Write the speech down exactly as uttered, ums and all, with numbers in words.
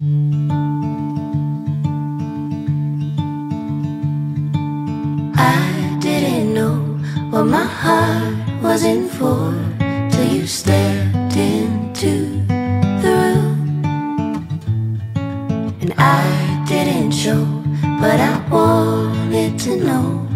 I didn't know what my heart was in for till you stepped into the room. And I didn't show, but I wanted to know